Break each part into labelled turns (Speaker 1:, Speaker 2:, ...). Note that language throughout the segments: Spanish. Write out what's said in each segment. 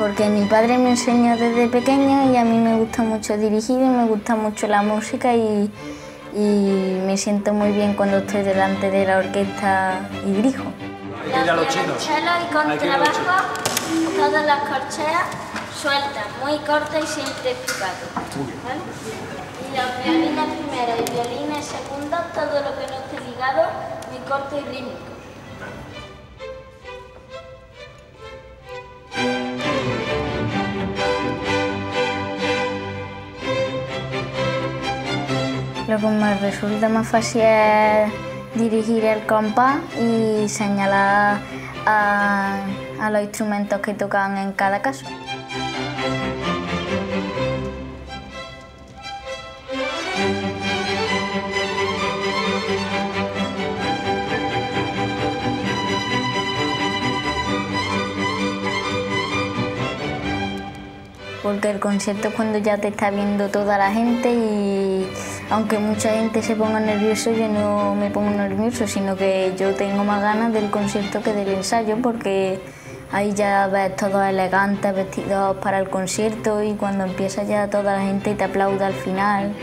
Speaker 1: Porque mi padre me enseñó desde pequeña y a mí me gusta mucho dirigir y me gusta mucho la música y me siento muy bien cuando estoy delante de la orquesta y dirijo.
Speaker 2: Hay que ir a los chinos.
Speaker 1: Y con trabajo, todas las corcheas sueltas, muy cortas y siempre picadas. ¿Vale? Y los violines primero y violines segundo, todo lo que no esté ligado, muy corto y rítmico. Lo que me resulta más fácil es dirigir el compás y señalar a los instrumentos que tocan en cada caso. Porque el concierto es cuando ya te está viendo toda la gente y aunque mucha gente se ponga nervioso, yo no me pongo nervioso, sino que yo tengo más ganas del concierto que del ensayo porque ahí ya ves todos elegantes, vestidos para el concierto y cuando empieza ya toda la gente te aplaude al final.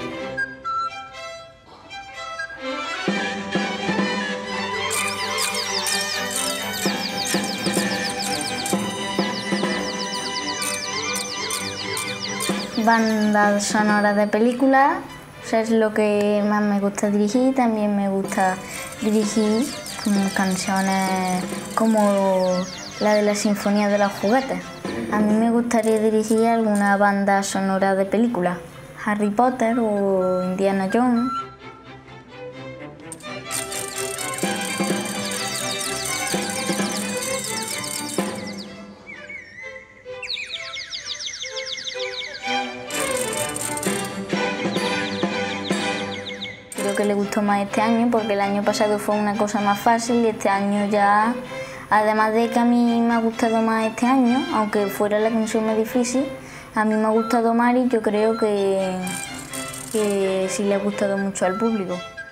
Speaker 1: Bandas sonoras de películas, es lo que más me gusta dirigir. También me gusta dirigir canciones como la de la Sinfonía de los Juguetes. A mí me gustaría dirigir alguna banda sonora de películas, Harry Potter o Indiana Jones. Que le gustó más este año porque el año pasado fue una cosa más fácil y este año ya, además de que a mí me ha gustado más este año, aunque fuera la canción más difícil, a mí me ha gustado más y yo creo que sí le ha gustado mucho al público.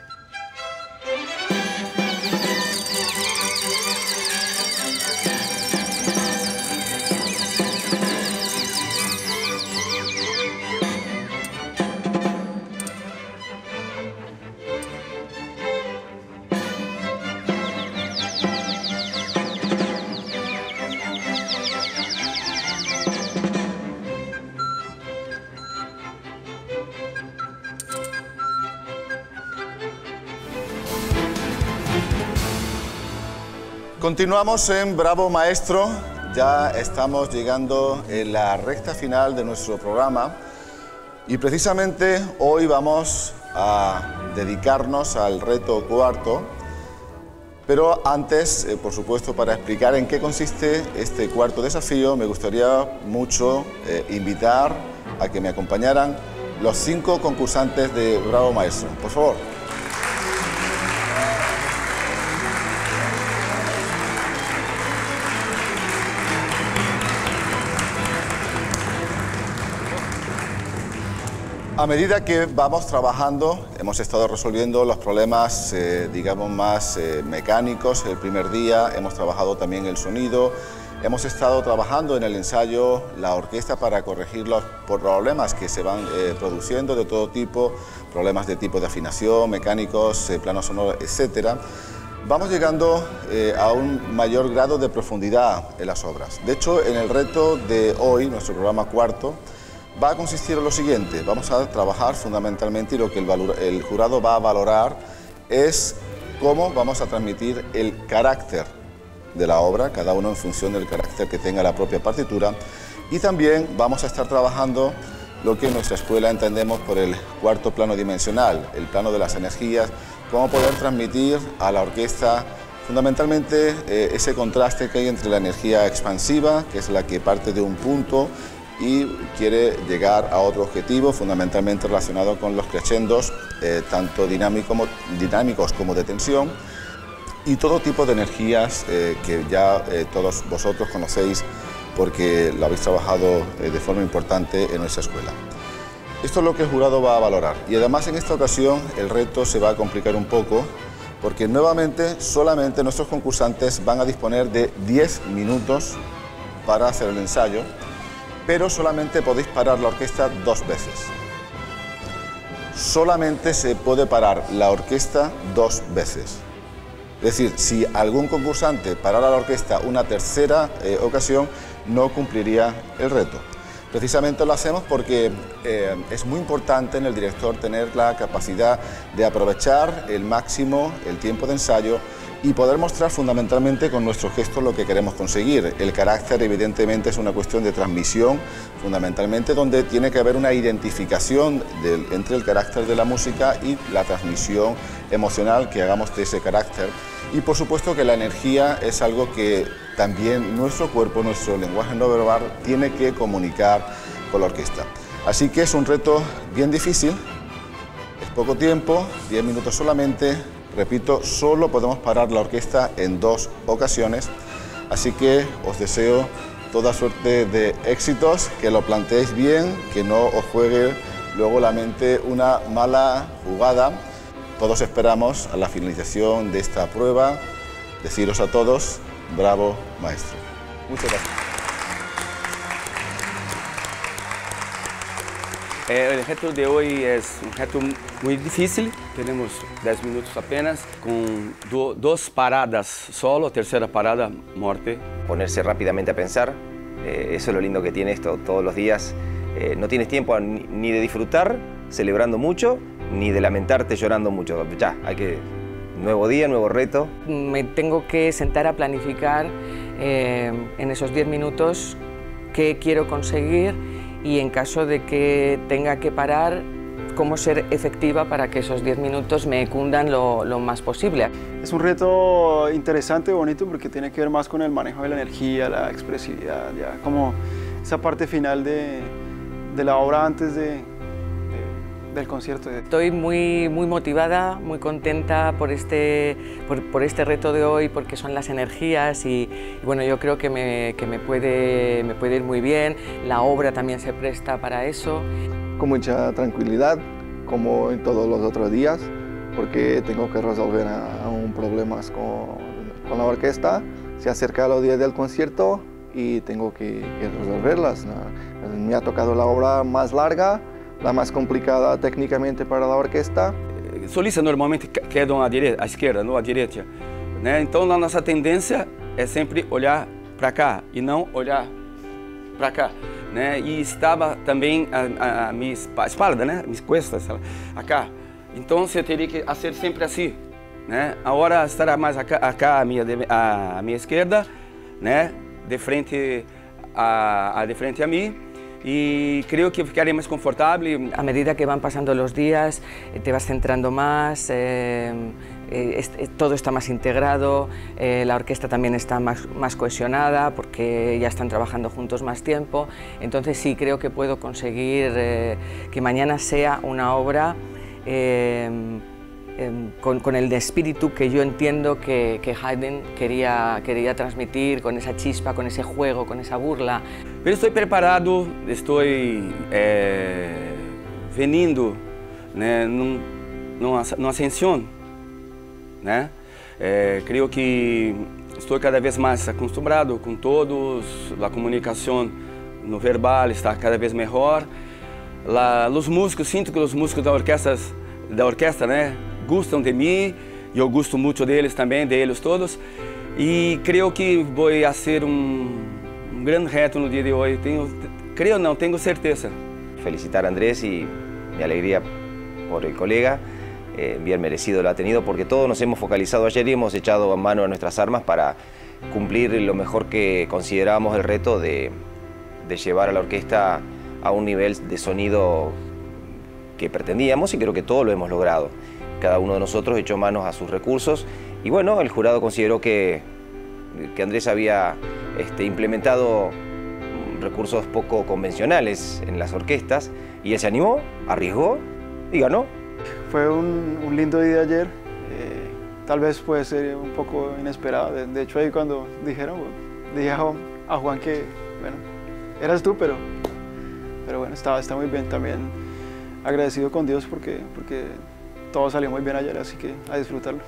Speaker 3: Continuamos en Bravo Maestro, ya estamos llegando en la recta final de nuestro programa y precisamente hoy vamos a dedicarnos al reto cuarto, pero antes, por supuesto, para explicar en qué consiste este cuarto desafío, me gustaría mucho invitar a que me acompañaran los 5 concursantes de Bravo Maestro. Por favor. A medida que vamos trabajando, hemos estado resolviendo los problemas, digamos, más mecánicos. El primer día hemos trabajado también el sonido, hemos estado trabajando en el ensayo la orquesta para corregir los problemas que se van produciendo de todo tipo, problemas de tipo de afinación, mecánicos, plano sonoro, etc. Vamos llegando a un mayor grado de profundidad en las obras. De hecho, en el reto de hoy, nuestro programa cuarto, va a consistir en lo siguiente. Vamos a trabajar fundamentalmente y lo que el jurado va a valorar es cómo vamos a transmitir el carácter de la obra, cada uno en función del carácter que tenga la propia partitura, y también vamos a estar trabajando lo que en nuestra escuela entendemos por el cuarto plano dimensional, el plano de las energías, cómo poder transmitir a la orquesta fundamentalmente ese contraste que hay entre la energía expansiva, que es la que parte de un punto y quiere llegar a otro objetivo fundamentalmente relacionado con los crescendos, tanto dinámicos como de tensión, y todo tipo de energías que ya todos vosotros conocéis porque lo habéis trabajado de forma importante en nuestra escuela. Esto es lo que el jurado va a valorar y además en esta ocasión el reto se va a complicar un poco porque nuevamente solamente nuestros concursantes van a disponer de 10 minutos para hacer el ensayo. pero solamente podéis parar la orquesta 2 veces. Solamente se puede parar la orquesta 2 veces. Es decir, si algún concursante parara la orquesta una tercera ocasión, no cumpliría el reto. Precisamente lo hacemos porque es muy importante en el director tener la capacidad de aprovechar el máximo el tiempo de ensayo y poder mostrar fundamentalmente con nuestros gestos lo que queremos conseguir. El carácter evidentemente es una cuestión de transmisión, fundamentalmente donde tiene que haber una identificación entre el carácter de la música y la transmisión emocional que hagamos de ese carácter. Y por supuesto que la energía es algo que también nuestro cuerpo, nuestro lenguaje no verbal tiene que comunicar con la orquesta. Así que es un reto bien difícil, es poco tiempo, 10 minutos solamente. Repito, solo podemos parar la orquesta en 2 ocasiones, así que os deseo toda suerte de éxitos, que lo planteéis bien, que no os juegue luego la mente una mala jugada. Todos esperamos a la finalización de esta prueba deciros a todos, bravo maestro. Muchas gracias.
Speaker 2: El reto de hoy es un reto muy difícil. Tenemos 10 minutos apenas, con 2 paradas solo, tercera parada, muerte.
Speaker 4: Ponerse rápidamente a pensar, eso es lo lindo que tiene esto todos los días. No tienes tiempo ni de disfrutar celebrando mucho, ni de lamentarte llorando mucho. Ya, hay que... Nuevo día, nuevo reto.
Speaker 5: Me tengo que sentar a planificar en esos 10 minutos qué quiero conseguir y en caso de que tenga que parar, cómo ser efectiva para que esos 10 minutos me cundan lo más posible.
Speaker 6: Es un reto interesante, bonito, porque tiene que ver más con el manejo de la energía, la expresividad, ya como esa parte final de la obra antes del concierto.
Speaker 5: Estoy muy motivada, muy contenta por este reto de hoy, porque son las energías y bueno, yo creo que me puede ir muy bien. La obra también se presta para eso.
Speaker 7: Con mucha tranquilidad, como en todos los otros días, porque tengo que resolver aún problemas con la orquesta. Se acerca los días del concierto y tengo que resolverlas, ¿no? Me ha tocado la obra más larga, la más complicada técnicamente para la orquesta.
Speaker 2: Solistas normalmente quedam à esquerda, não à direita, né? Então a nossa tendência é sempre olhar para cá e não olhar para cá, né? E estava também a minha espalda, né? Minhas costas, acá. Então você teria que fazer sempre assim, né? Agora estará mais acá à minha esquerda, né? De frente a mim. Y creo que ficaré más confortable.
Speaker 5: A medida que van pasando los días, te vas centrando más, todo está más integrado, la orquesta también está más cohesionada porque ya están trabajando juntos más tiempo. Entonces sí creo que puedo conseguir que mañana sea una obra con el espíritu que yo entiendo que Haydn quería transmitir, con esa chispa, con ese juego, con esa burla.
Speaker 2: Pero estoy preparado, estoy veniendo, né, numa ascensão, né? Creio que estou cada vez mais acostumado com todos, a comunicação no verbal está cada vez melhor. Os músicos, sinto que os músicos da orquestra, né, gostam de mim, e eu gosto muito deles também, de eles todos. E creio que vou fazer um grande reto no dia de hoje. Tenho certeza.
Speaker 4: Felicitar a Andrés y mi alegría por el colega, bien merecido lo ha tenido porque todos nos hemos focalizado ayer y hemos echado mano a nuestras armas para cumplir lo mejor que considerábamos el reto de llevar a la orquesta a un nivel de sonido que pretendíamos y creo que todo lo hemos logrado. Cada uno de nosotros echó manos a sus recursos y bueno, el jurado consideró que Andrés había implementado recursos poco convencionales en las orquestas y él se animó, arriesgó y ganó.
Speaker 6: Fue un lindo día ayer, tal vez puede ser un poco inesperado. De hecho ahí cuando dijeron, dije a Juan que, bueno, eras tú, pero bueno, está muy bien. También agradecido con Dios porque todo salió muy bien ayer, así que a disfrutarlo.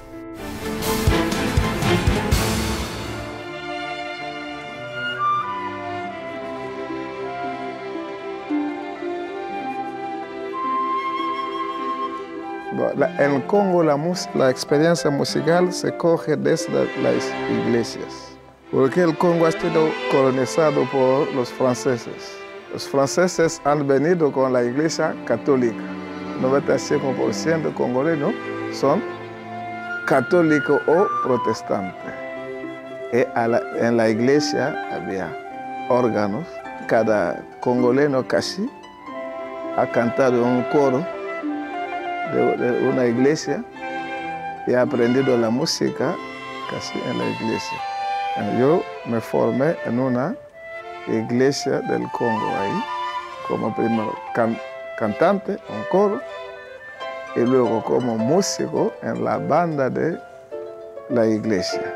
Speaker 8: En Congo la experiencia musical se coge desde las iglesias, porque el Congo ha sido colonizado por los franceses. Los franceses han venido con la iglesia católica. 95% congoleños son católicos o protestantes. En la iglesia había órganos. Cada congoleño casi ha cantado en un coro de una iglesia y ha aprendido la música casi en la iglesia. Yo me formé en una iglesia del Congo ahí, como primero cantante, un coro, y luego como músico en la banda de la iglesia.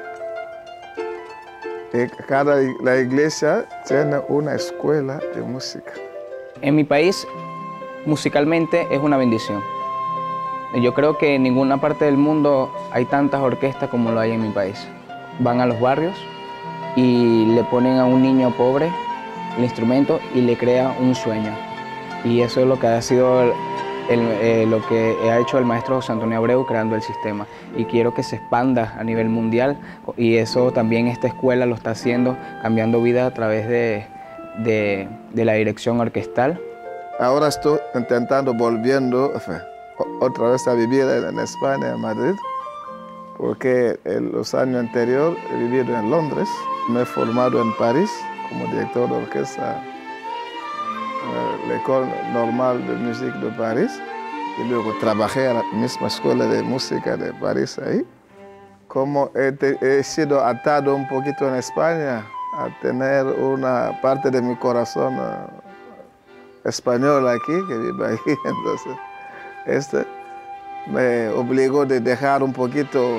Speaker 8: La iglesia tiene una escuela de música.
Speaker 9: En mi país, musicalmente es una bendición. Yo creo que en ninguna parte del mundo hay tantas orquestas como lo hay en mi país. Van a los barrios y le ponen a un niño pobre el instrumento y le crea un sueño. Y eso es lo que ha sido lo que ha hecho el maestro José Antonio Abreu creando el sistema. Y quiero que se expanda a nivel mundial y eso también esta escuela lo está haciendo, cambiando vida a través de la dirección orquestal.
Speaker 8: Ahora estoy intentando volviendo otra vez a vivir en España, en Madrid, porque en los años anteriores he vivido en Londres, me he formado en París como director de orquesta en la École Normale de Musique de París y luego trabajé en la misma escuela de música de París ahí. Como he sido atado un poquito en España a tener una parte de mi corazón español aquí, que vive ahí, entonces me obligó de dejar un poquito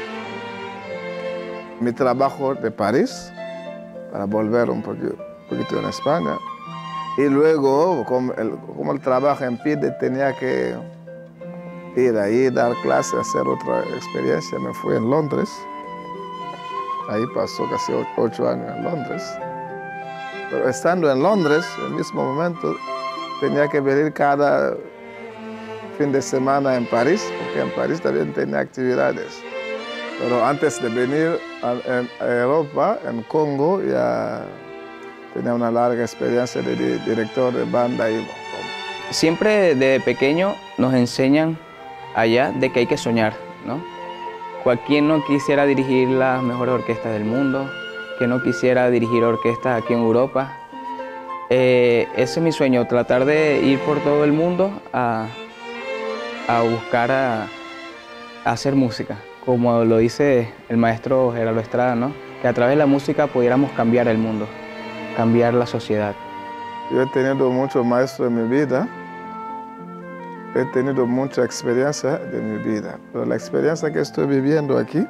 Speaker 8: mi trabajo de París para volver un poquito en España. Y luego, como el trabajo impide, tenía que ir ahí, dar clases, hacer otra experiencia. Me fui en Londres. Ahí pasó casi 8 años en Londres. Pero estando en Londres, en el mismo momento, tenía que venir cada fin de semana en París, porque en París también tenía actividades. Pero antes de venir a Europa, en Congo, ya tenía una larga experiencia de director de banda.
Speaker 9: Siempre desde pequeño nos enseñan allá de que hay que soñar, ¿no? Cualquiera no quisiera dirigir las mejores orquestas del mundo, que no quisiera dirigir orquestas aquí en Europa. Ese es mi sueño, tratar de ir por todo el mundo a buscar a hacer música, como lo dice el maestro Gerardo Estrada, ¿no? Que a través de la música pudiéramos cambiar el mundo, cambiar la sociedad.
Speaker 8: Yo he tenido muchos maestros en mi vida, he tenido mucha experiencia de mi vida, pero la experiencia que estoy viviendo aquí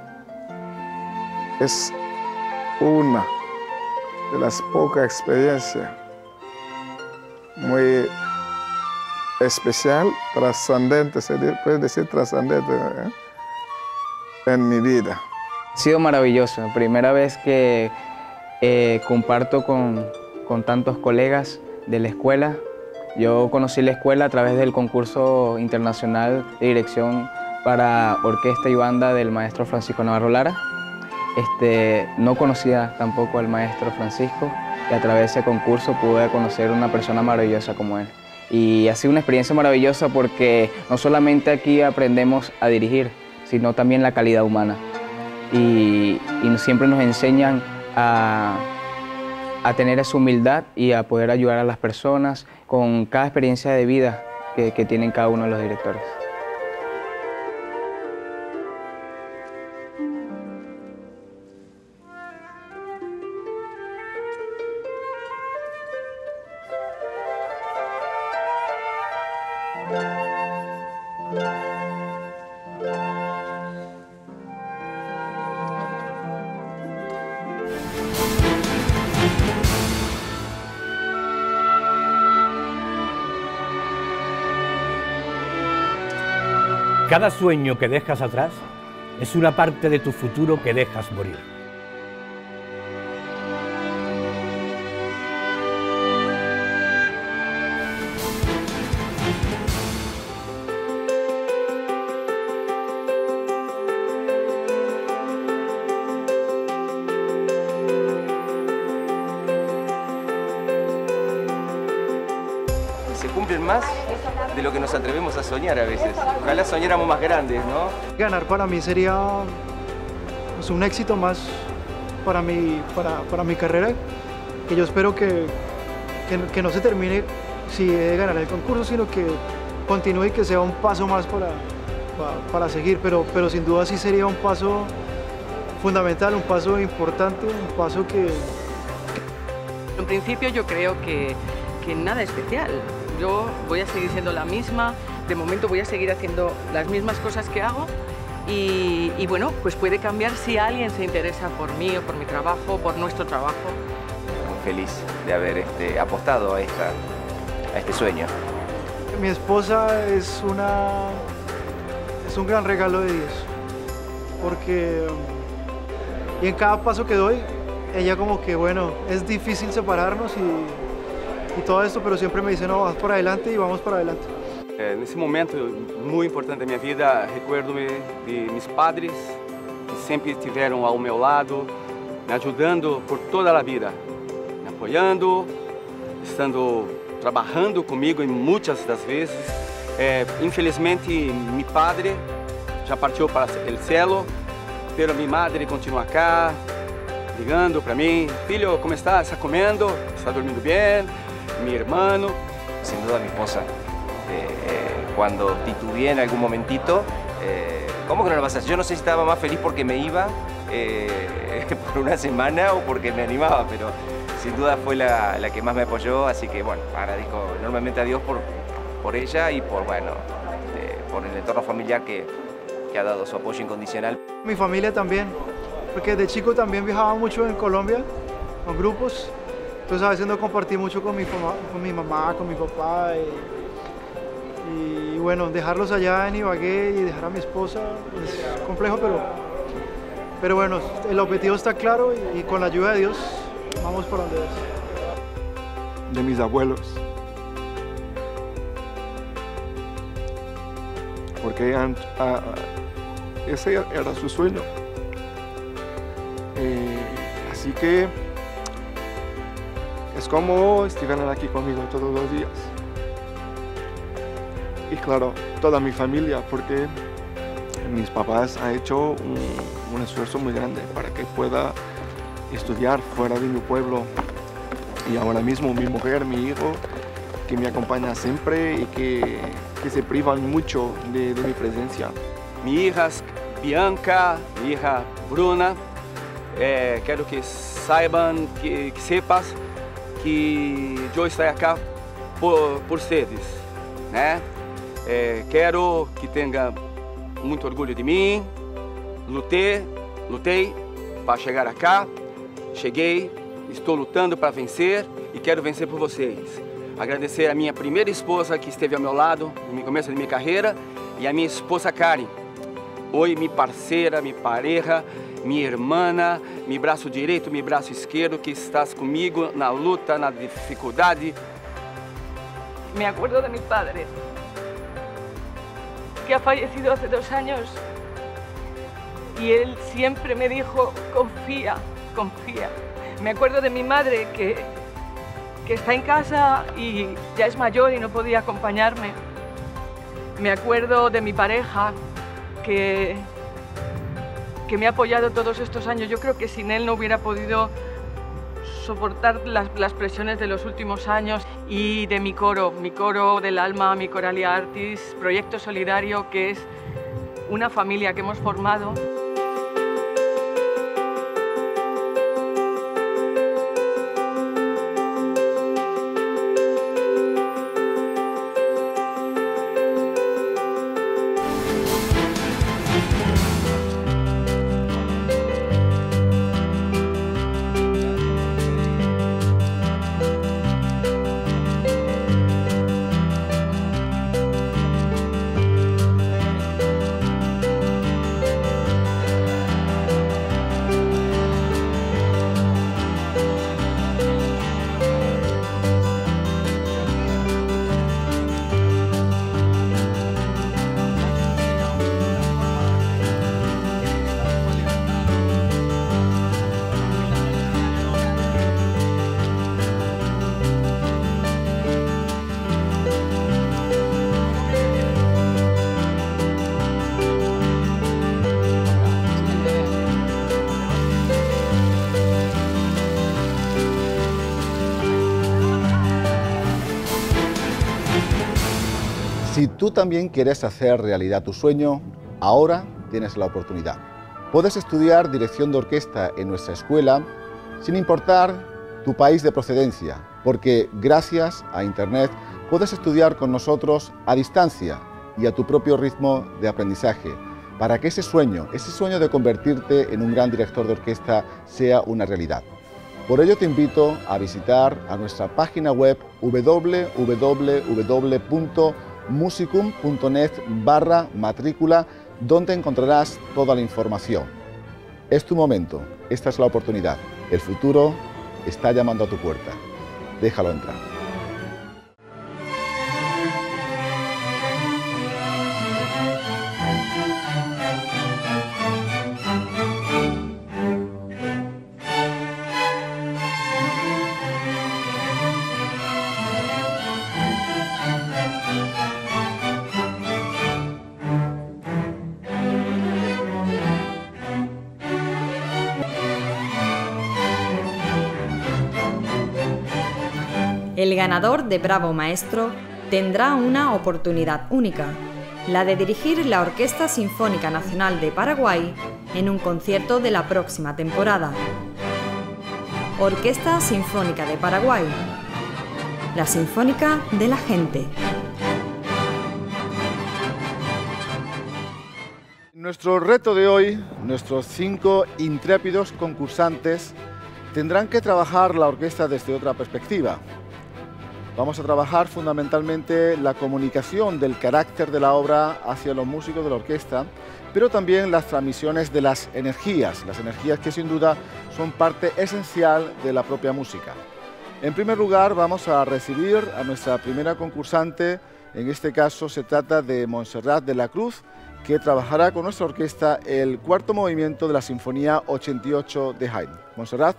Speaker 8: es una de las pocas experiencias muy especial, trascendente, se puede decir trascendente, en mi vida.
Speaker 9: Ha sido maravilloso, primera vez que comparto con tantos colegas de la escuela. Yo conocí la escuela a través del concurso internacional de dirección para orquesta y banda del maestro Francisco Navarro Lara. No conocía tampoco al maestro Francisco y a través de ese concurso pude conocer una persona maravillosa como él. Y ha sido una experiencia maravillosa porque no solamente aquí aprendemos a dirigir, sino también la calidad humana. Y siempre nos enseñan a tener esa humildad y a poder ayudar a las personas con cada experiencia de vida que tienen cada uno de los directores.
Speaker 10: Cada sueño que dejas atrás es una parte de tu futuro que dejas morir.
Speaker 4: se cumplen más de lo que nos atrevemos a soñar a veces. Ojalá soñáramos más grandes, ¿no?
Speaker 6: Ganar para mí sería pues, un éxito más para mi carrera, que yo espero que no se termine si he de ganar el concurso, sino que continúe y que sea un paso más para seguir, pero sin duda sí sería un paso fundamental, un paso importante, un paso que...
Speaker 5: En principio yo creo que nada especial. Yo voy a seguir siendo la misma, de momento voy a seguir haciendo las mismas cosas que hago y bueno, pues puede cambiar si alguien se interesa por mí o por mi trabajo, por nuestro trabajo.
Speaker 4: Muy feliz de haber apostado a este sueño.
Speaker 6: Mi esposa es un gran regalo de Dios, porque y en cada paso que doy, ella como que, bueno, es difícil separarnos y todo esto, pero siempre me dice, no, vas para adelante y vamos para adelante.
Speaker 2: Nesse momento muito importante da minha vida, recuerdo-me de meus padres, que sempre estiveram ao meu lado, me ajudando por toda a vida, me apoiando, trabalhando comigo muitas das vezes. Infelizmente, meu padre já partiu para o céu, mas minha madre continua cá, ligando para mim, filho, como está? Está comendo? Está dormindo bem? Mi hermano.
Speaker 4: Sin duda mi esposa. Cuando titubeé en algún momentito, ¿cómo que no lo vas a hacer? Yo no sé si estaba más feliz porque me iba por una semana o porque me animaba, pero sin duda fue la que más me apoyó, así que bueno, agradezco enormemente a Dios por ella y por el entorno familiar que ha dado su apoyo incondicional.
Speaker 6: Mi familia también, porque de chico también viajaba mucho en Colombia, con grupos, entonces a veces no compartí mucho con mi mamá, con mi papá, y bueno, dejarlos allá en Ibagué y dejar a mi esposa es complejo, pero bueno, el objetivo está claro y con la ayuda de Dios vamos por donde es.
Speaker 8: De mis abuelos, porque ese era su sueño, así que es como estuvieran aquí conmigo todos los días. Y claro, toda mi familia, porque mis papás han hecho un esfuerzo muy grande para que pueda estudiar fuera de mi pueblo. Y ahora mismo mi mujer, mi hijo, que me acompaña siempre y que se privan mucho de mi presencia.
Speaker 2: Mi hija Bianca, mi hija Bruna, quiero que saiban, que sepas que eu estou aqui por vocês, né? Quero que tenha muito orgulho de mim. Lutei para chegar aqui. Cheguei, estou lutando para vencer e quero vencer por vocês. Agradecer a minha primeira esposa que esteve ao meu lado no começo da minha carreira e a minha esposa Karen. Hoje, minha parceira, minha pareja, minha irmã, meu braço direito, meu braço esquerdo, que estás comigo na luta, na dificuldade.
Speaker 5: Me acuerdo de mi padre, que ha fallecido hace 2 años, y él siempre me dijo, confía, confía. Me acuerdo de mi madre, que está en casa y ya es mayor y no podía acompañarme. Me acuerdo de mi pareja, que me ha apoyado todos estos años. Yo creo que sin él no hubiera podido soportar las presiones de los últimos años. Y de mi coro del alma, mi Coralia Artis, proyecto solidario, que es una familia que hemos formado.
Speaker 3: Si tú también quieres hacer realidad tu sueño, ahora tienes la oportunidad. Puedes estudiar dirección de orquesta en nuestra escuela sin importar tu país de procedencia, porque gracias a Internet puedes estudiar con nosotros a distancia y a tu propio ritmo de aprendizaje, para que ese sueño de convertirte en un gran director de orquesta sea una realidad. Por ello te invito a visitar a nuestra página web www.musicum.net/matrícula, donde encontrarás toda la información. Es tu momento, esta es la oportunidad. El futuro está llamando a tu puerta. Déjalo entrar.
Speaker 11: El ganador de Bravo Maestro tendrá una oportunidad única, la de dirigir la Orquesta Sinfónica Nacional de Paraguay en un concierto de la próxima temporada. Orquesta Sinfónica de Paraguay, la Sinfónica de la Gente.
Speaker 3: Nuestro reto de hoy, nuestros 5 intrépidos concursantes tendrán que trabajar la orquesta desde otra perspectiva. Vamos a trabajar fundamentalmente la comunicación del carácter de la obra hacia los músicos de la orquesta, pero también las transmisiones de las energías que sin duda son parte esencial de la propia música. En primer lugar, vamos a recibir a nuestra primera concursante. En este caso se trata de Montserrat de la Cruz, que trabajará con nuestra orquesta el cuarto movimiento de la Sinfonía 88 de Haydn. Montserrat.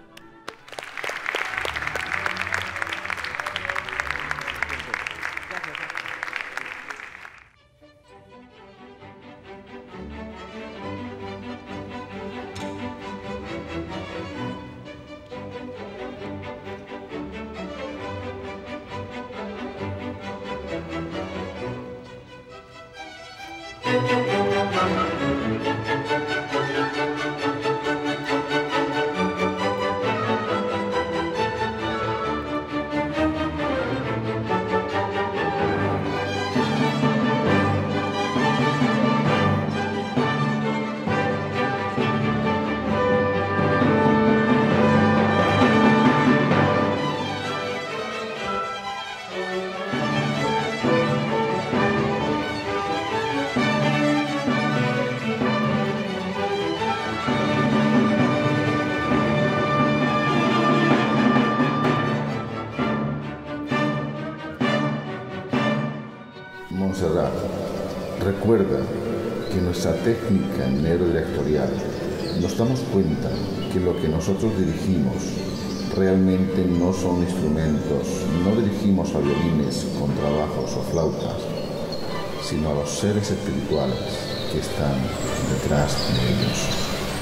Speaker 12: Montserrat, recuerda que nuestra técnica neurodirectorial nos damos cuenta que lo que nosotros dirigimos realmente no son instrumentos, no dirigimos a violines, contrabajos o flautas, sino a los seres espirituales que están detrás de ellos.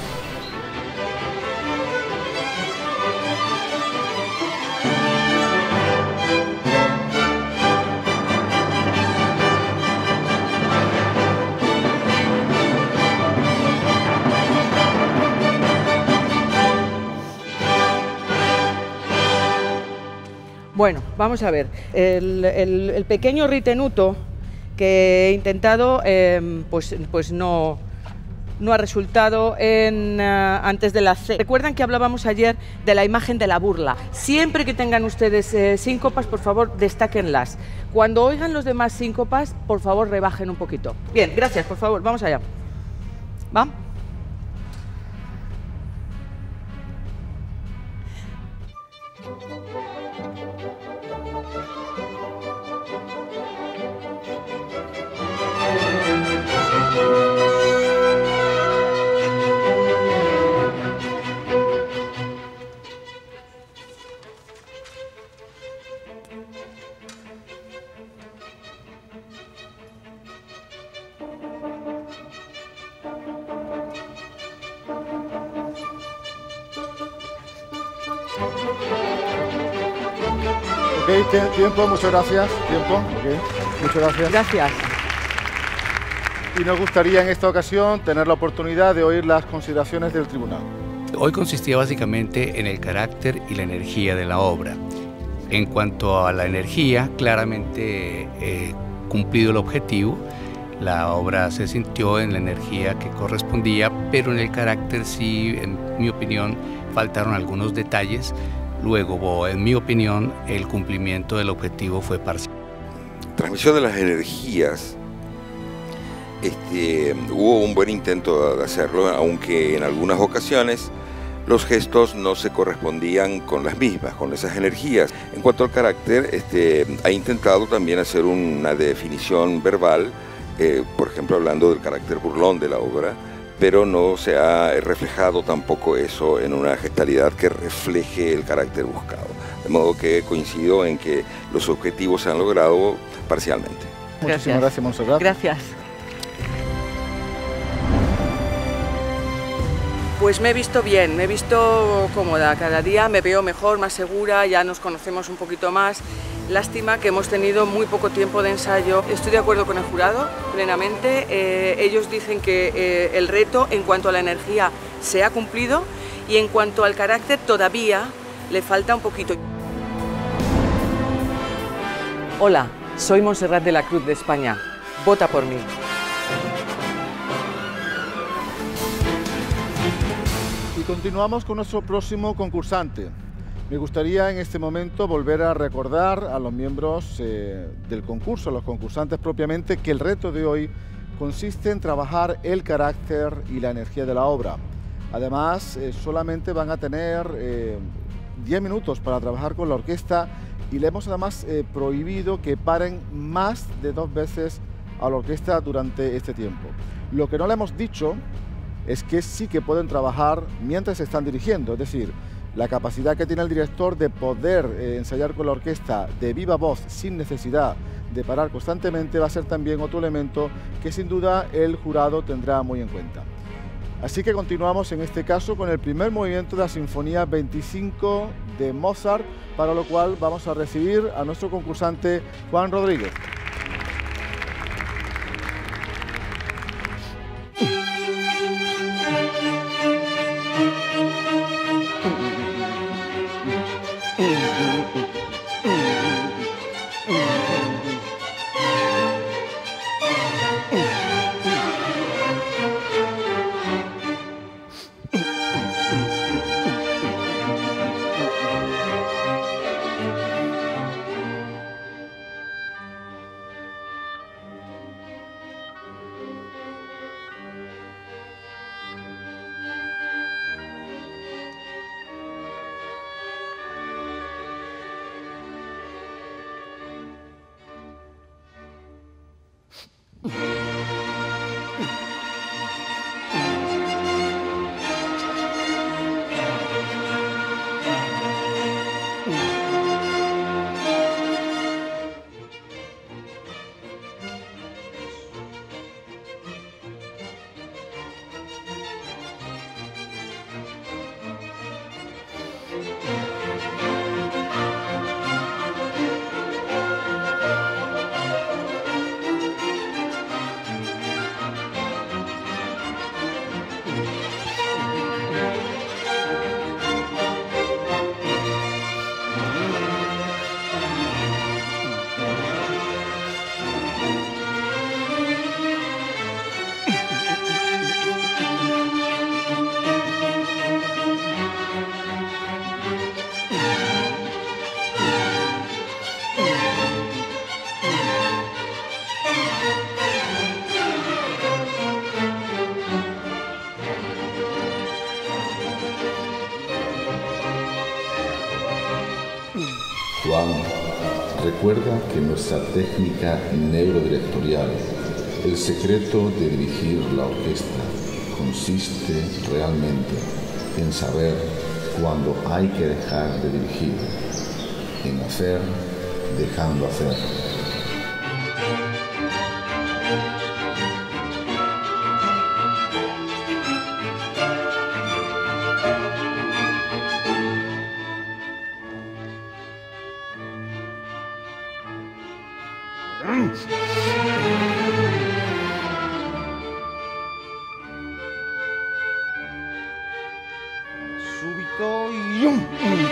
Speaker 5: Bueno, vamos a ver, el pequeño ritenuto que he intentado, pues no ha resultado antes de la C. Recuerdan que hablábamos ayer de la imagen de la burla. Siempre que tengan ustedes síncopas, por favor, destáquenlas. Cuando oigan los demás síncopas, por favor, rebajen un poquito. Bien, gracias, por favor, vamos allá. ¿Va?
Speaker 3: Ok, tiempo, muchas gracias. Tiempo, ok.
Speaker 6: Muchas gracias.
Speaker 5: Gracias.
Speaker 6: Y nos gustaría en esta ocasión tener la oportunidad de oír las consideraciones del tribunal.
Speaker 13: Hoy consistía básicamente en el carácter y la energía de la obra. En cuanto a la energía, claramente cumplido el objetivo, la obra se sintió en la energía que correspondía, pero en el carácter sí, en mi opinión, faltaron algunos detalles. Luego, en mi opinión, el cumplimiento del objetivo fue parcial.
Speaker 14: Transmisión de las energías, hubo un buen intento de hacerlo, aunque en algunas ocasiones los gestos no se correspondían con las mismas, con esas energías. En cuanto al carácter, ha intentado también hacer una definición verbal, por ejemplo hablando del carácter burlón de la obra, pero no se ha reflejado tampoco eso en una gestalidad que refleje el carácter buscado. De modo que coincido en que los objetivos se han logrado parcialmente.
Speaker 6: Muchísimas gracias, Montserrat.
Speaker 5: Gracias. Pues me he visto bien, me he visto cómoda, cada día me veo mejor, más segura, ya nos conocemos un poquito más. Lástima que hemos tenido muy poco tiempo de ensayo. Estoy de acuerdo con el jurado, plenamente. Ellos dicen que el reto en cuanto a la energía se ha cumplido y en cuanto al carácter todavía le falta un poquito. Hola, soy Montserrat de la Cruz de España. Vota por mí.
Speaker 6: Y continuamos con nuestro próximo concursante. Me gustaría en este momento volver a recordar a los miembros del concurso, a los concursantes propiamente, que el reto de hoy consiste en trabajar el carácter y la energía de la obra. Además, solamente van a tener 10 minutos para trabajar con la orquesta y le hemos además prohibido que paren más de 2 veces a la orquesta durante este tiempo. Lo que no le hemos dicho es que sí que pueden trabajar mientras se están dirigiendo, es decir, la capacidad que tiene el director de poder ensayar con la orquesta de viva voz sin necesidad de parar constantemente va a ser también otro elemento que sin duda el jurado tendrá muy en cuenta. Así que continuamos en este caso con el primer movimiento de la Sinfonía 25 de Mozart, para lo cual vamos a recibir a nuestro concursante Juan Rodríguez.
Speaker 12: Juan, recuerda que nuestra técnica neurodirectorial, el secreto de dirigir la orquesta, consiste realmente en saber cuándo hay que dejar de dirigir, en hacer, dejando hacer.
Speaker 15: Súbito y ¡yum!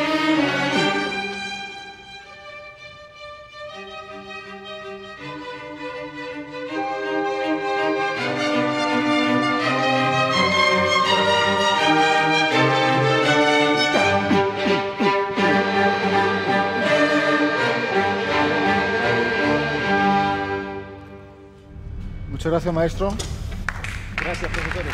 Speaker 15: Muchas gracias, maestro. Gracias, profesores.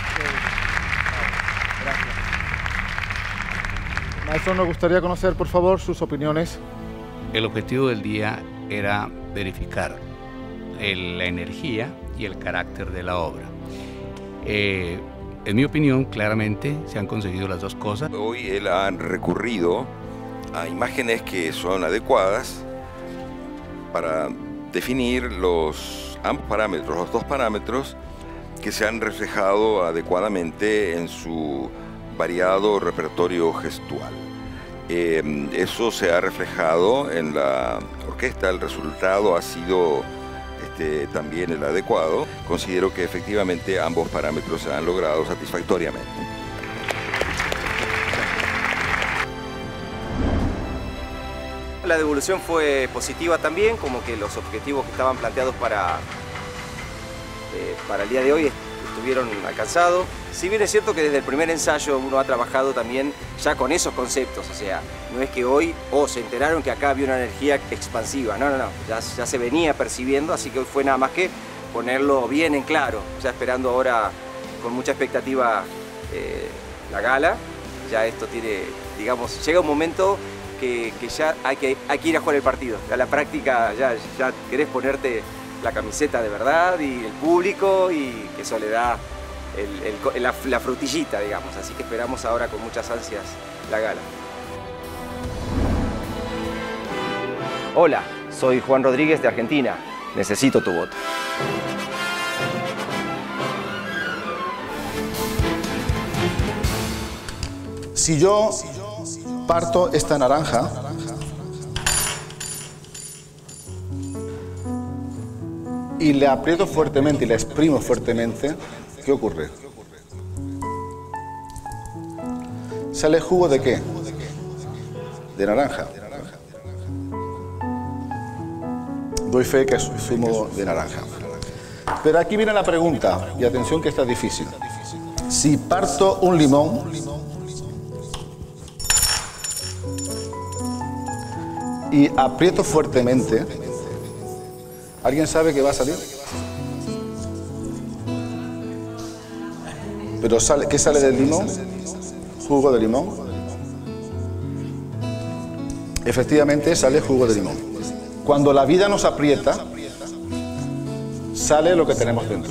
Speaker 15: Gracias. Maestro, nos gustaría conocer, por favor, sus opiniones.
Speaker 13: El objetivo del día era verificar la energía y el carácter de la obra. En mi opinión, claramente se han conseguido las dos cosas.
Speaker 14: Hoy él ha recurrido a imágenes que son adecuadas para definir ambos parámetros, los dos parámetros que se han reflejado adecuadamente en su variado repertorio gestual. Eso se ha reflejado en la orquesta, el resultado ha sido también el adecuado. Considero que efectivamente ambos parámetros se han logrado satisfactoriamente.
Speaker 4: La devolución fue positiva también, como que los objetivos que estaban planteados para el día de hoy estuvieron alcanzados. Si bien es cierto que desde el primer ensayo uno ha trabajado también ya con esos conceptos, o sea, no es que hoy se enteraron que acá había una energía expansiva, no, ya se venía percibiendo, así que hoy fue nada más que ponerlo bien en claro, ya esperando ahora con mucha expectativa la gala. Ya esto tiene, digamos, llega un momento que ya hay que ir a jugar el partido. A la práctica ya querés ponerte la camiseta de verdad y el público, y que eso le da la frutillita, digamos. Así que esperamos ahora con muchas ansias la gala. Hola, soy Juan Rodríguez de Argentina. Necesito tu voto.
Speaker 3: Si yo parto esta naranja y le aprieto fuertemente y le exprimo fuertemente, ¿qué ocurre? ¿Sale jugo de qué? De naranja. Doy fe que es zumo de naranja. Pero aquí viene la pregunta, y atención que esta es difícil. Si parto un limón y aprieto fuertemente, ¿alguien sabe qué va a salir? Pero ¿qué sale del limón? Jugo de limón. Efectivamente sale jugo de limón. Cuando la vida nos aprieta, sale lo que tenemos dentro.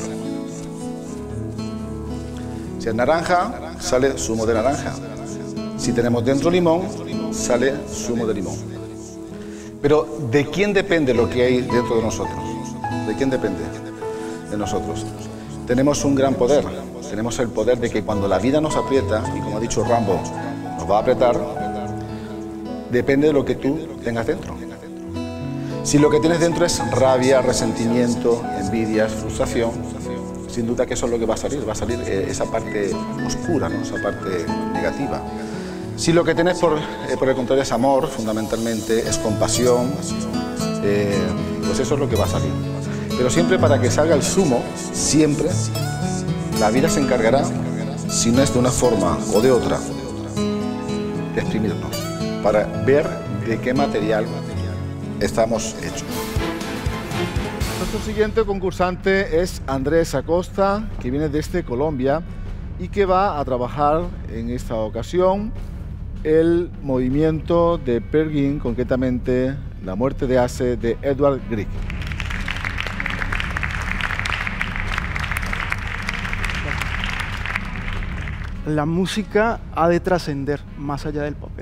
Speaker 3: Si es naranja, sale zumo de naranja. Si tenemos dentro limón, sale zumo de limón. Pero ¿de quién depende lo que hay dentro de nosotros? ¿De quién depende? De nosotros. Tenemos un gran poder. Tenemos el poder de que cuando la vida nos aprieta, y como ha dicho Rambo, nos va a apretar, depende de lo que tú tengas dentro. Si lo que tienes dentro es rabia, resentimiento, envidia, frustración, sin duda que eso es lo que va a salir esa parte oscura, ¿no? Esa parte negativa. Si lo que tienes por el contrario es amor, fundamentalmente, es compasión, pues eso es lo que va a salir. Pero siempre para que salga el zumo, siempre la vida se encargará, si no es de una forma o de otra, de exprimirnos, para ver de qué material estamos hechos. Nuestro siguiente concursante es Andrés Acosta, que viene desde Colombia y que va a trabajar en esta ocasión el movimiento de Peer Gynt, concretamente La muerte de Ace de Edvard Grieg.
Speaker 6: La música ha de trascender más allá del papel.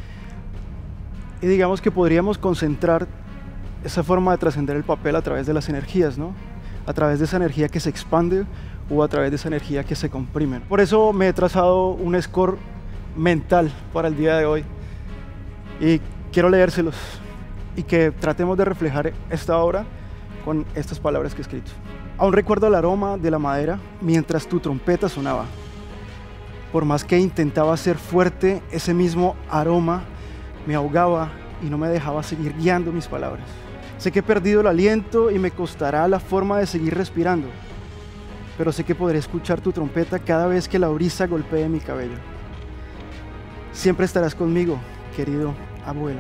Speaker 6: Y digamos que podríamos concentrar esa forma de trascender el papel a través de las energías, ¿no? A través de esa energía que se expande o a través de esa energía que se comprime. Por eso me he trazado un score mental para el día de hoy y quiero leérselos y que tratemos de reflejar esta obra con estas palabras que he escrito. Aún recuerdo el aroma de la madera mientras tu trompeta sonaba. Por más que intentaba ser fuerte, ese mismo aroma me ahogaba y no me dejaba seguir guiando mis palabras. Sé que he perdido el aliento y me costará la forma de seguir respirando, pero sé que podré escuchar tu trompeta cada vez que la brisa golpee mi cabello. Siempre estarás conmigo, querido abuelo.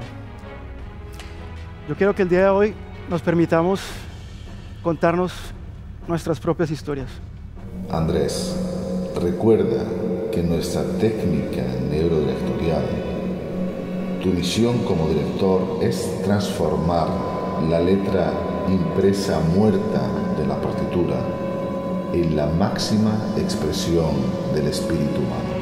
Speaker 6: Yo quiero que el día de hoy nos permitamos contarnos nuestras propias historias.
Speaker 12: Andrés, recuerda que nuestra técnica neurodirectorial, tu misión como director es transformar la letra impresa muerta de la partitura en la máxima expresión del espíritu humano.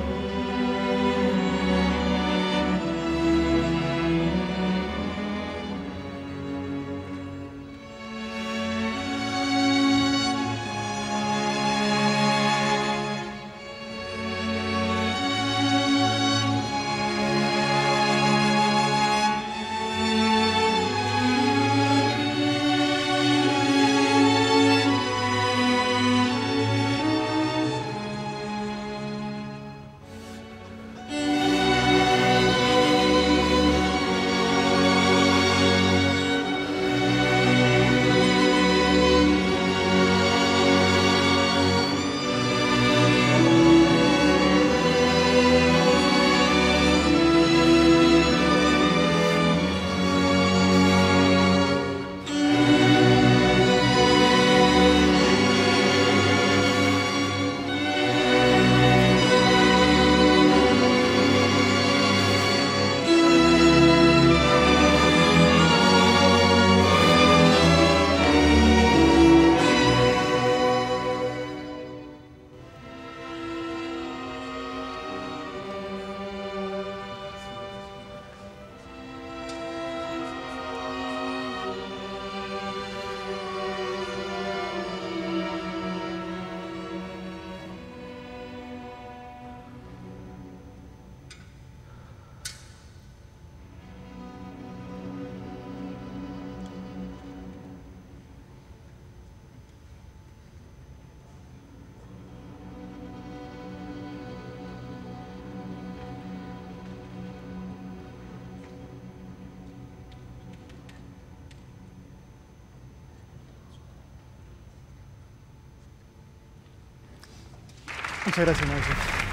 Speaker 6: Muchas gracias, maestro.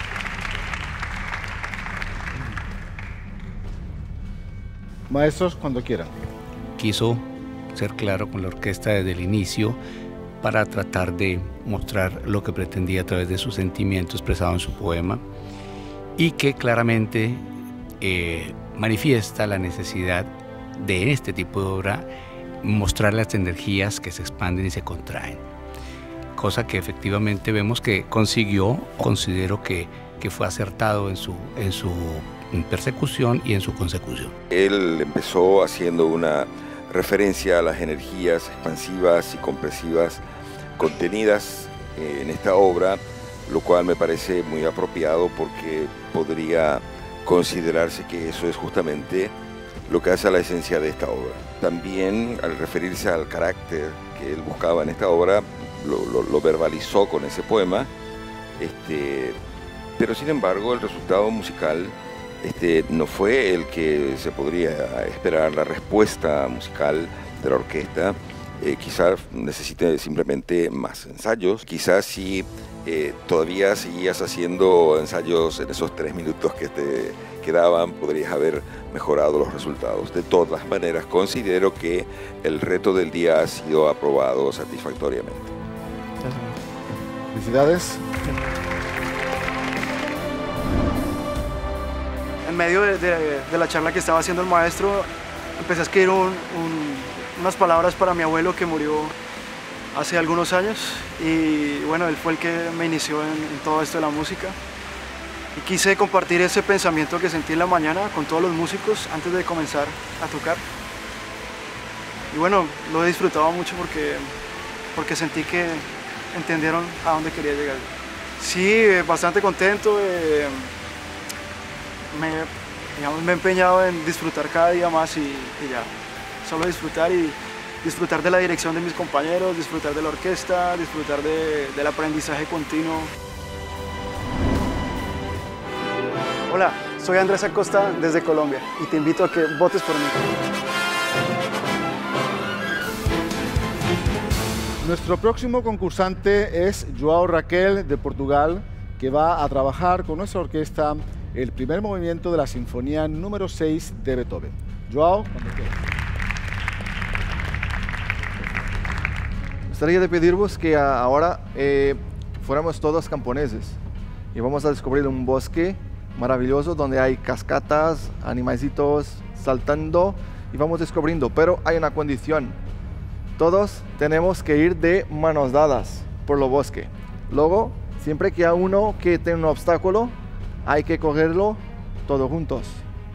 Speaker 15: Maestros, cuando quieran.
Speaker 13: Quiso ser claro con la orquesta desde el inicio para tratar de mostrar lo que pretendía a través de su sentimiento expresado en su poema y que claramente manifiesta la necesidad de, en este tipo de obra, mostrar las energías que se expanden y se contraen. Cosa que efectivamente vemos que consiguió. Considero que fue acertado en su persecución y en su consecución.
Speaker 14: Él empezó haciendo una referencia a las energías expansivas y compresivas contenidas en esta obra, lo cual me parece muy apropiado porque podría considerarse que eso es justamente lo que hace a la esencia de esta obra. También, al referirse al carácter que él buscaba en esta obra, lo verbalizó con ese poema, pero sin embargo el resultado musical no fue el que se podría esperar. La respuesta musical de la orquesta quizás necesite simplemente más ensayos. Quizás si todavía seguías haciendo ensayos en esos 3 minutos que te quedaban, podrías haber mejorado los resultados. De todas maneras, considero que el reto del día ha sido aprobado satisfactoriamente.
Speaker 15: Felicidades.
Speaker 6: En medio de la charla que estaba haciendo el maestro, empecé a escribir unas palabras para mi abuelo que murió hace algunos años, y bueno, él fue el que me inició en todo esto de la música, y quise compartir ese pensamiento que sentí en la mañana con todos los músicos antes de comenzar a tocar. Y bueno, lo he disfrutado mucho porque sentí que entendieron a dónde quería llegar. Sí, bastante contento. Me he empeñado en disfrutar cada día más y ya, solo disfrutar y disfrutar de la dirección de mis compañeros, disfrutar de la orquesta, disfrutar del aprendizaje continuo. Hola, soy Andrés Acosta desde Colombia y te invito a que votes por mí.
Speaker 15: Nuestro próximo concursante es Joao Raquel de Portugal, que va a trabajar con nuestra orquesta el primer movimiento de la Sinfonía número 6 de Beethoven. Joao, cuando quieras.
Speaker 7: Me gustaría de pediros que ahora fuéramos todos camponeses y vamos a descubrir un bosque maravilloso donde hay cascadas, animalcitos saltando y vamos descubriendo, pero hay una condición. Todos tenemos que ir de manos dadas por el bosque. Luego, siempre que hay uno que tiene un obstáculo, hay que cogerlo todos juntos.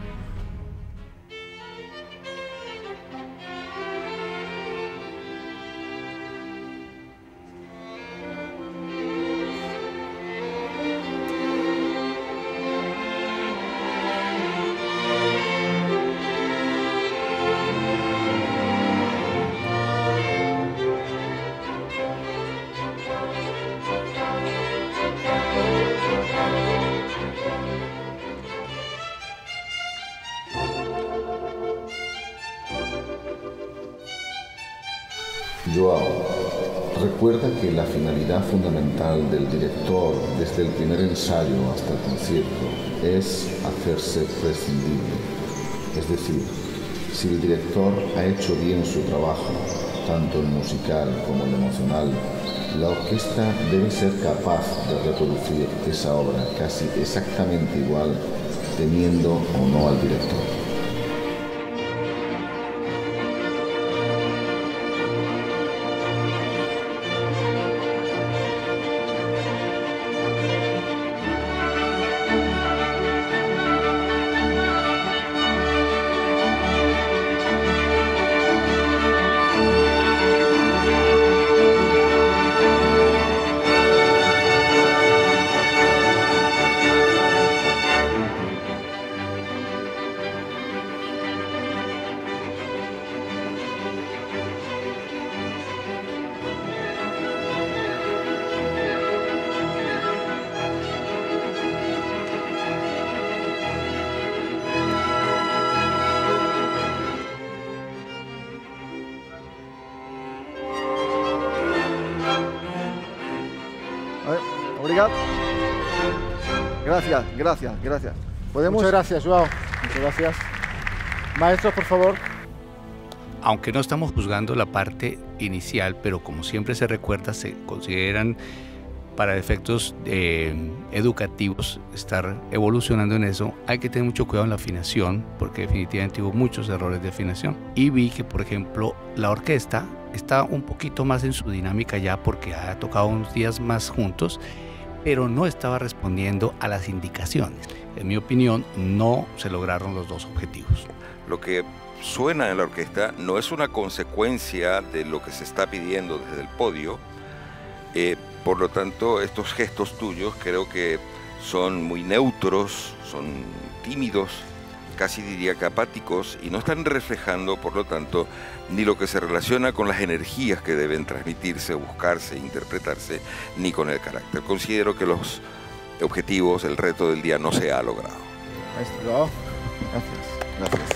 Speaker 12: Joao, recuerda que la finalidad fundamental del director desde el primer ensayo hasta el concierto es hacerse prescindible. Es decir, si el director ha hecho bien su trabajo, tanto en musical como en emocional, la orquesta debe ser capaz de reproducir esa obra casi exactamente igual, teniendo o no al director.
Speaker 7: Obrigado. Gracias. ¿Podemos?
Speaker 15: Muchas gracias, Joao. Muchas gracias. Maestros, por favor.
Speaker 13: Aunque no estamos juzgando la parte inicial, pero como siempre se recuerda, se consideran para efectos educativos estar evolucionando en eso, hay que tener mucho cuidado en la afinación, porque definitivamente hubo muchos errores de afinación. Y vi que, por ejemplo, la orquesta está un poquito más en su dinámica ya porque ha tocado unos días más juntos, pero no estaba respondiendo a las indicaciones. En mi opinión, no se lograron los dos objetivos.
Speaker 14: Lo que suena en la orquesta no es una consecuencia de lo que se está pidiendo desde el podio. Por lo tanto, estos gestos tuyos creo que son muy neutros, son tímidos, casi diría que apáticos, y no están reflejando, por lo tanto, ni lo que se relaciona con las energías que deben transmitirse, buscarse, interpretarse, ni con el carácter. Considero que los objetivos, el reto del día no se ha logrado.
Speaker 15: Maestro, gracias.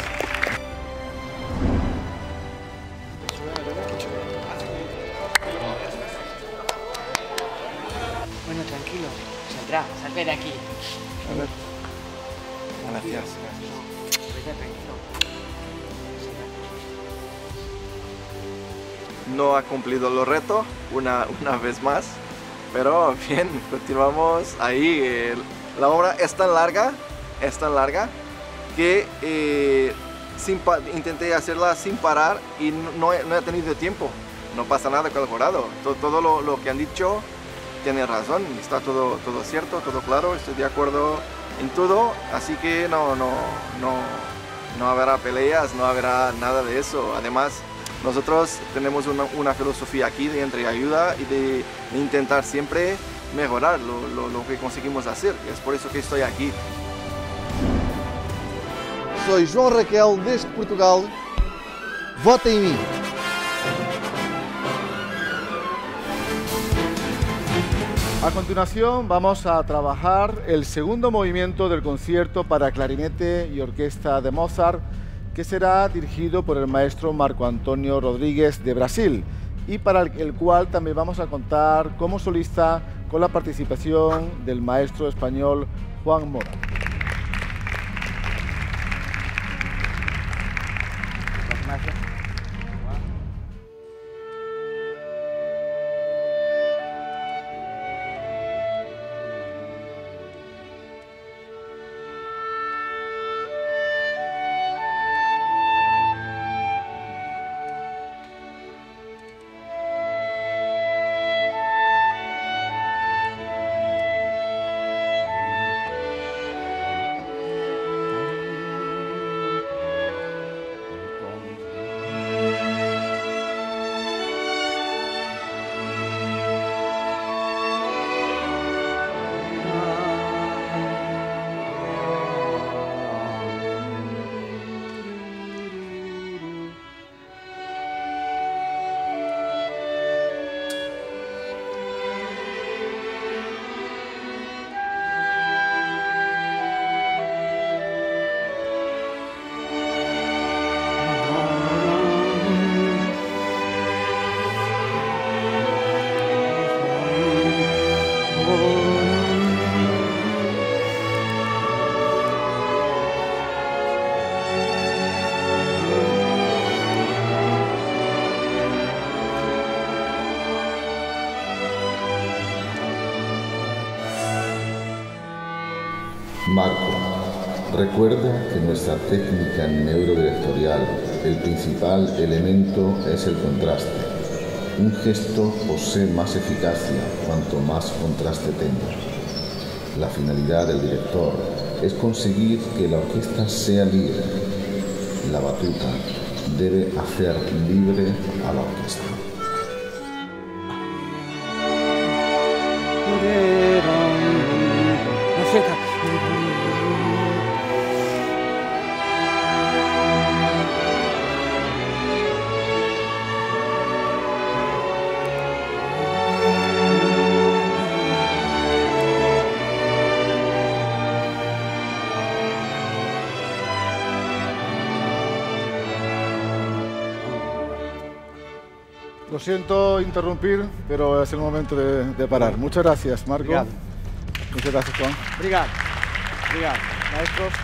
Speaker 5: Bueno, tranquilo, saldrá de aquí.
Speaker 7: A ver.
Speaker 5: Gracias. Tranquilo.
Speaker 7: No ha cumplido el reto una vez más, pero bien, continuamos ahí. La obra es tan larga que intenté hacerla sin parar y no he tenido tiempo. No pasa nada con el jurado. Todo lo que han dicho tiene razón, está todo cierto, todo claro, estoy de acuerdo en todo, así que no habrá peleas, no habrá nada de eso. Además, nosotros tenemos una filosofía aquí de entreayuda y de intentar siempre mejorar lo que conseguimos hacer. Es por eso que estoy aquí.
Speaker 16: Soy João Raquel desde Portugal. Vota em mim.
Speaker 15: A continuación vamos a trabajar el segundo movimiento del concierto para clarinete y orquesta de Mozart, que será dirigido por el maestro Marco Antonio Rodríguez de Brasil y para el cual también vamos a contar como solista con la participación del maestro español Juan Mora.
Speaker 12: Marco, recuerda que en nuestra técnica neurodirectorial el principal elemento es el contraste. Un gesto posee más eficacia cuanto más contraste tenga. La finalidad del director es conseguir que la orquesta sea libre. La batuta debe hacer libre a la orquesta.
Speaker 15: Lo siento interrumpir, pero es el momento de parar. Muchas gracias, Marco.
Speaker 6: Obrigado.
Speaker 15: Muchas gracias, Juan.
Speaker 6: Obrigado. Obrigado.
Speaker 15: Maestros.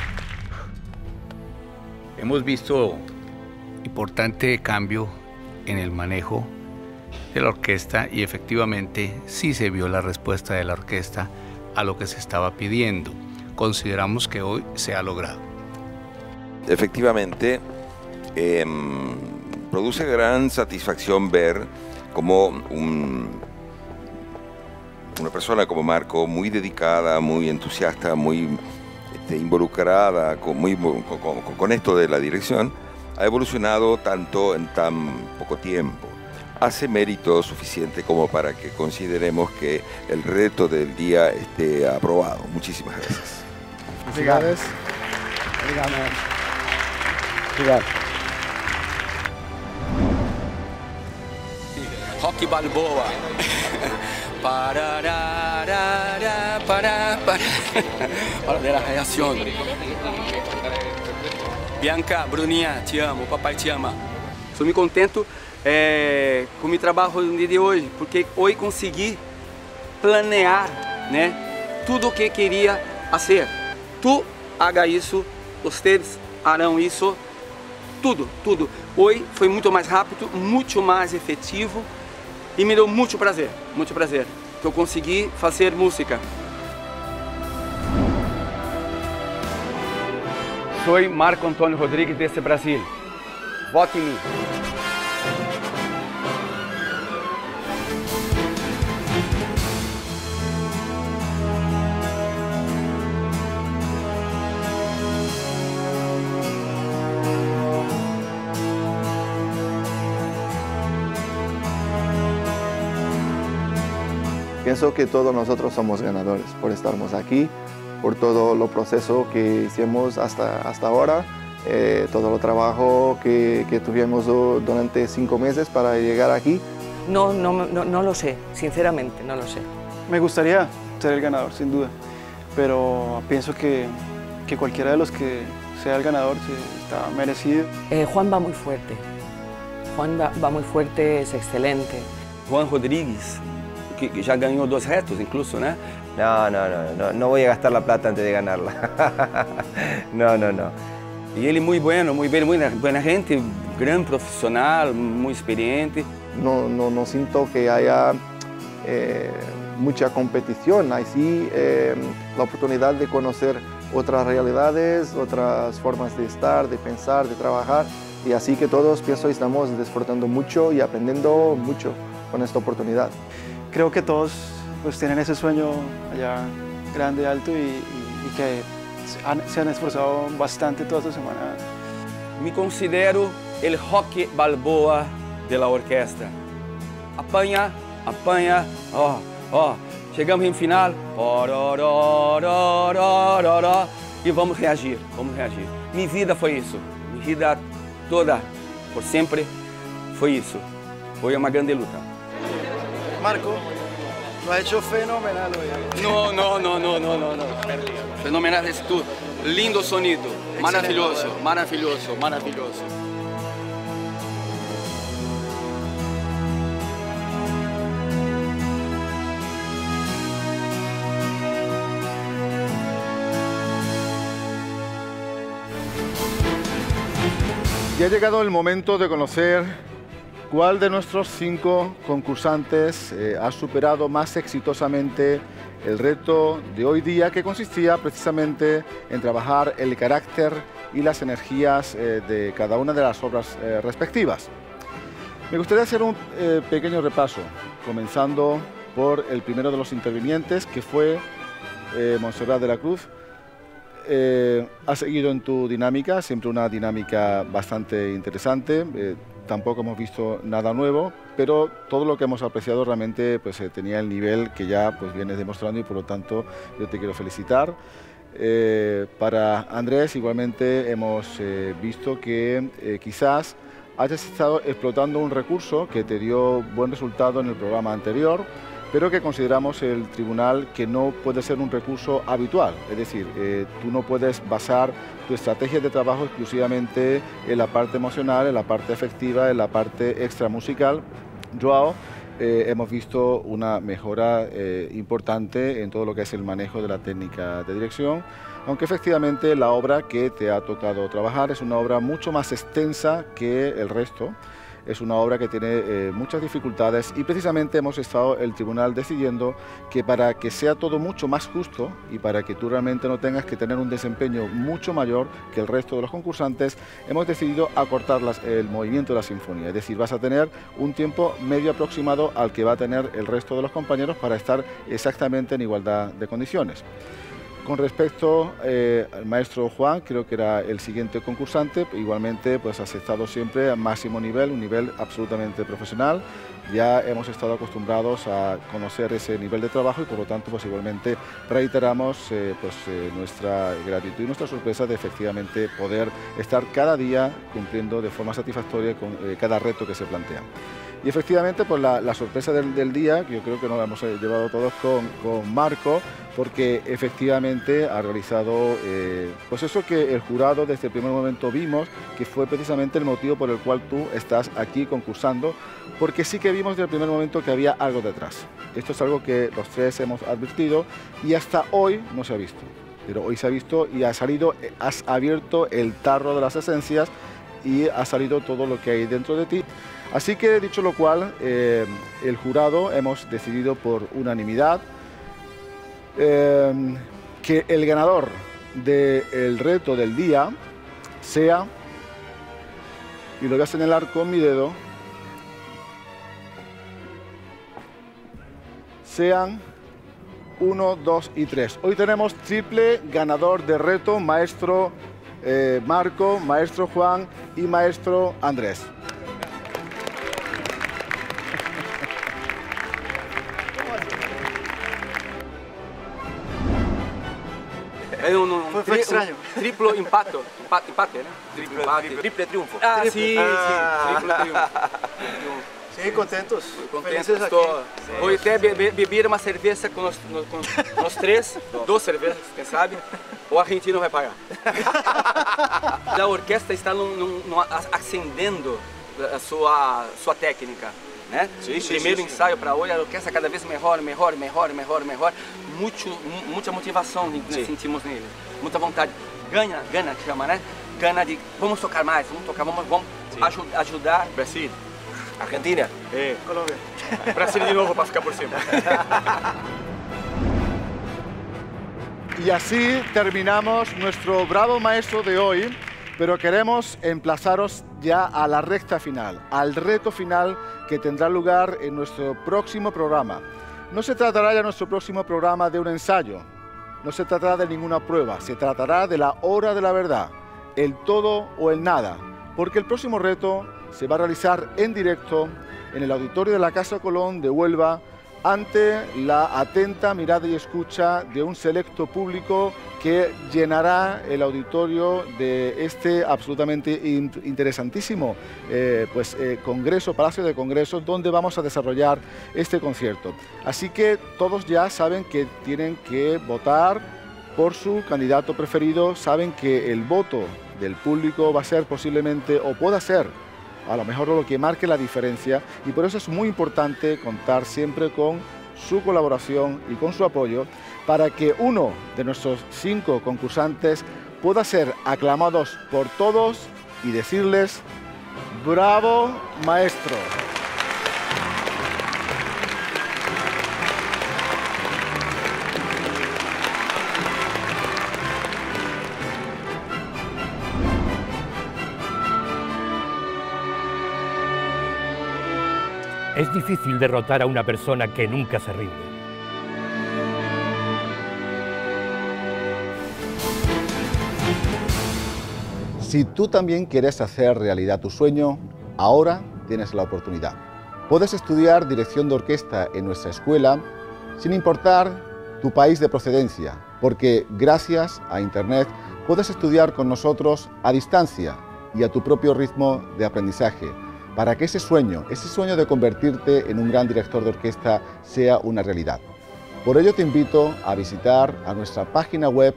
Speaker 13: Hemos visto importante cambio en el manejo de la orquesta y efectivamente sí se vio la respuesta de la orquesta a lo que se estaba pidiendo. Consideramos que hoy se ha logrado.
Speaker 14: Efectivamente, produce gran satisfacción ver cómo una persona como Marco, muy dedicada, muy entusiasta, muy involucrada con esto de la dirección, ha evolucionado tanto en tan poco tiempo. Hace mérito suficiente como para que consideremos que el reto del día esté aprobado. Muchísimas gracias.
Speaker 15: Felicidades.
Speaker 6: Obrigado.
Speaker 16: Rocky Balboa. Parararara, para. Hora de la reacción. Bianca, Bruninha, te amo, papai te ama.
Speaker 2: Estou muito contento com o meu trabalho no dia de hoje, porque hoje consegui planear, né, tudo o que queria fazer. Tu haga isso, vocês harão isso, tudo. Hoje foi muito mais rápido, muito mais efetivo e me deu muito prazer, que eu consegui fazer música. Sou Marco Antônio Rodrigues desse Brasil. Vote em mim.
Speaker 7: Pienso que todos nosotros somos ganadores por estarmos aquí, por todo el proceso que hicimos hasta ahora, todo el trabajo que tuvimos durante 5 meses para llegar aquí.
Speaker 5: No lo sé, sinceramente no lo sé.
Speaker 6: Me gustaría ser el ganador, sin duda, pero pienso que cualquiera de los que sea el ganador está merecido.
Speaker 5: Juan va muy fuerte. Juan va muy fuerte, es excelente.
Speaker 2: Juan Rodríguez, que ya ganó 2 retos incluso, ¿no?
Speaker 4: No voy a gastar la plata antes de ganarla. No.
Speaker 2: Y él muy bueno, muy buena gente, gran profesional, muy experiente.
Speaker 7: No siento que haya mucha competición, hay sí la oportunidad de conocer otras realidades, otras formas de estar, de pensar, de trabajar, y así que todos, pienso, estamos disfrutando mucho y aprendiendo mucho con esta oportunidad.
Speaker 6: Creo que todos pues tienen ese sueño allá grande, alto y que se han esforzado bastante toda esta semana.
Speaker 2: Me considero el Rocky Balboa de la orquesta. Apanha, chegamos em final, e vamos reagir. Minha vida foi isso, minha vida toda, por sempre, foi isso. Foi uma grande luta.
Speaker 6: Marco, lo has hecho fenomenal hoy.
Speaker 16: No. Fenomenal es tú. Lindo sonido. Maravilloso.
Speaker 15: Y ha llegado el momento de conocer cuál de nuestros 5 concursantes ha superado más exitosamente el reto de hoy día, que consistía precisamente en trabajar el carácter y las energías de cada una de las obras respectivas. Me gustaría hacer un pequeño repaso, comenzando por el primero de los intervinientes, que fue Montserrat de la Cruz. Has seguido en tu dinámica, siempre una dinámica bastante interesante. Tampoco hemos visto nada nuevo, pero todo lo que hemos apreciado realmente pues, tenía el nivel que ya pues, vienes demostrando, y por lo tanto yo te quiero felicitar. Para Andrés igualmente hemos visto que quizás hayas estado explotando un recurso que te dio buen resultado en el programa anterior, pero que consideramos el tribunal que no puede ser un recurso habitual. Es decir, tú no puedes basar tu estrategia de trabajo exclusivamente en la parte emocional, en la parte afectiva, en la parte extramusical. Joao, hemos visto una mejora importante en todo lo que es el manejo de la técnica de dirección, aunque efectivamente la obra que te ha tocado trabajar es una obra mucho más extensa que el resto. Es una obra que tiene muchas dificultades, y precisamente hemos estado el tribunal decidiendo que para que sea todo mucho más justo y para que tú realmente no tengas que tener un desempeño mucho mayor que el resto de los concursantes, hemos decidido acortar el movimiento de la sinfonía. Es decir, vas a tener un tiempo medio aproximado al que va a tener el resto de los compañeros para estar exactamente en igualdad de condiciones. Con respecto al maestro Juan, creo que era el siguiente concursante, igualmente pues has estado siempre a máximo nivel, un nivel absolutamente profesional. Ya hemos estado acostumbrados a conocer ese nivel de trabajo, y por lo tanto pues igualmente reiteramos nuestra gratitud y nuestra sorpresa de efectivamente poder estar cada día cumpliendo de forma satisfactoria con cada reto que se plantea. Y efectivamente, pues la sorpresa del día, que yo creo que nos la hemos llevado todos con Marco, porque efectivamente ha realizado pues eso que el jurado desde el primer momento vimos, que fue precisamente el motivo por el cual tú estás aquí concursando, porque sí que vimos desde el primer momento que había algo detrás. Esto es algo que los 3 hemos advertido, y hasta hoy no se ha visto. Pero hoy se ha visto y ha salido, has abierto el tarro de las esencias y ha salido todo lo que hay dentro de ti. Así que, dicho lo cual, el jurado hemos decidido por unanimidad que el ganador del reto del día sea, y lo voy a señalar con mi dedo, sean 1, 2 y 3. Hoy tenemos triple ganador de reto, maestro Marco, maestro Juan y maestro Andrés.
Speaker 6: Fue extraño.
Speaker 16: Triplo impacto. Empate, ¿no?
Speaker 4: Triple triunfo.
Speaker 16: Sí, triple triunfo.
Speaker 6: Sí, contentos.
Speaker 16: Felices aquí. Voy a beber uma cerveja com os três, 2 cervejas, quem sabe, o argentino vai pagar. A orquestra está acendendo a sua técnica, né? Primeiro ensaio para hoje, a orquestra cada vez melhor. Muita motivação sentimos nele, muita vontade. Gana que chama, né? Gana de vamos tocar mais, vamos ajudar. Brasil.
Speaker 4: Argentina.
Speaker 16: Colombia. Brasil de nuevo para ficar por cima.
Speaker 15: Y así terminamos nuestro Bravo Maestro de hoy, pero queremos emplazaros ya a la recta final, al reto final que tendrá lugar en nuestro próximo programa. No se tratará ya nuestro próximo programa de un ensayo, no se tratará de ninguna prueba, se tratará de la hora de la verdad, el todo o el nada, porque el próximo reto se va a realizar en directo en el auditorio de la Casa Colón de Huelva ante la atenta mirada y escucha de un selecto público que llenará el auditorio de este absolutamente interesantísimo congreso, Palacio de Congresos, donde vamos a desarrollar este concierto. Así que todos ya saben que tienen que votar por su candidato preferido, saben que el voto del público va a ser posiblemente, o pueda ser, a lo mejor lo que marque la diferencia, y por eso es muy importante contar siempre con su colaboración y con su apoyo para que uno de nuestros 5 concursantes pueda ser aclamados por todos y decirles ¡Bravo, maestro!
Speaker 10: Es difícil derrotar a una persona que nunca se rinde.
Speaker 3: Si tú también quieres hacer realidad tu sueño, ahora tienes la oportunidad. Puedes estudiar dirección de orquesta en nuestra escuela sin importar tu país de procedencia, porque gracias a Internet puedes estudiar con nosotros a distancia y a tu propio ritmo de aprendizaje, para que ese sueño de convertirte en un gran director de orquesta sea una realidad. Por ello te invito a visitar a nuestra página web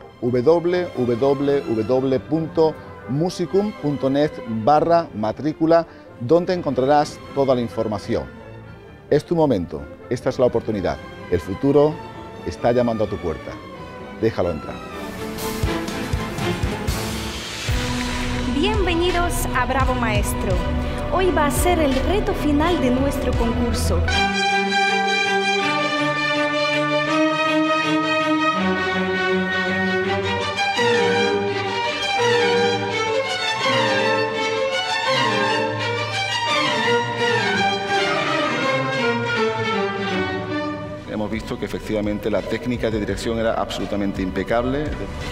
Speaker 3: www.musicum.net/matrícula, donde encontrarás toda la información. Es tu momento, esta es la oportunidad. El futuro está llamando a tu puerta. Déjalo entrar.
Speaker 17: Bienvenidos a Bravo Maestro. Hoy va a ser el reto final de nuestro concurso.
Speaker 3: Hemos visto que efectivamente la técnica de dirección era absolutamente impecable.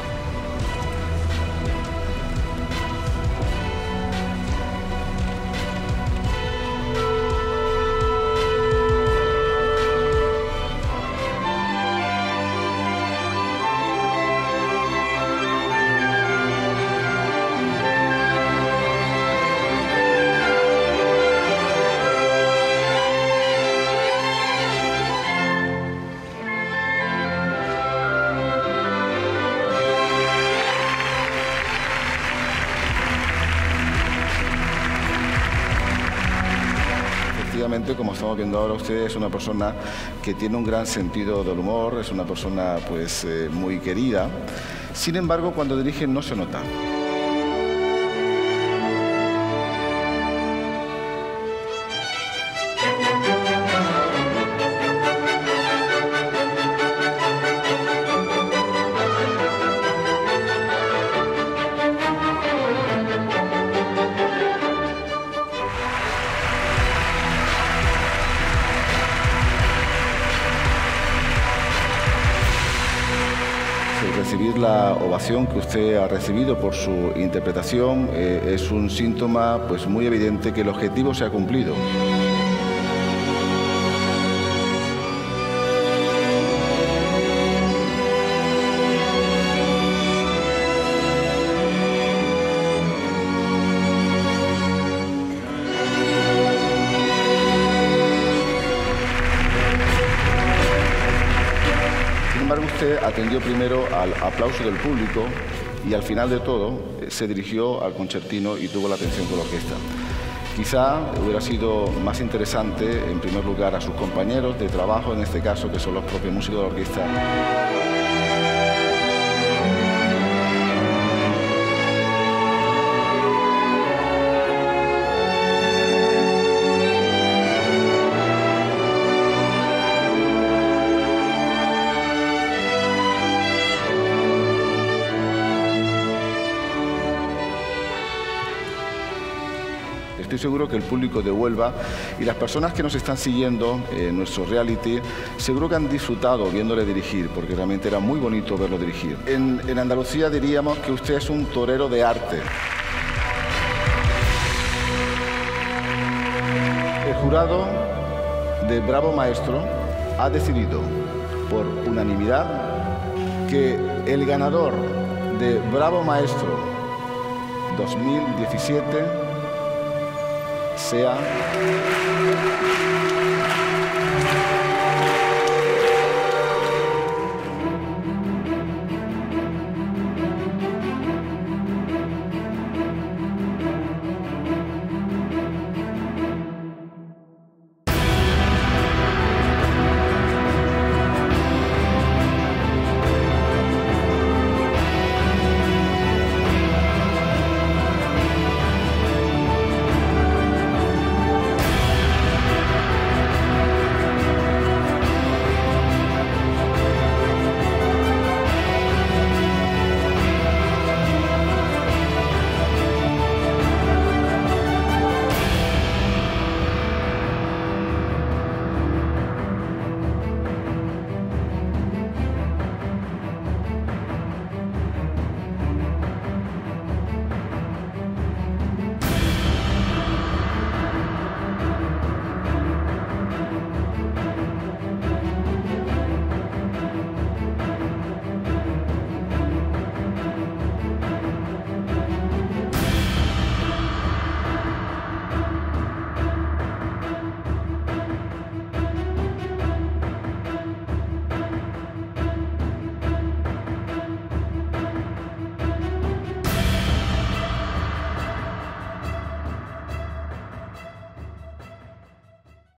Speaker 3: Como estamos viendo ahora, usted es una persona que tiene un gran sentido del humor, es una persona muy querida. Sin embargo, cuando dirige no se nota. Recibir la ovación que usted ha recibido por su interpretación es un síntoma muy evidente que el objetivo se ha cumplido. usted atendió primero al aplauso del público y al final de todo se dirigió al concertino y tuvo la atención con la orquesta. Quizá hubiera sido más interesante, en primer lugar, a sus compañeros de trabajo, en este caso, que son los propios músicos de la orquesta. Estoy seguro que el público de Huelva y las personas que nos están siguiendo en nuestro reality, seguro que han disfrutado viéndole dirigir, porque realmente era muy bonito verlo dirigir. En Andalucía diríamos que usted es un torero de arte. El jurado de Bravo Maestro ha decidido por unanimidad que el ganador de Bravo Maestro 2017 sea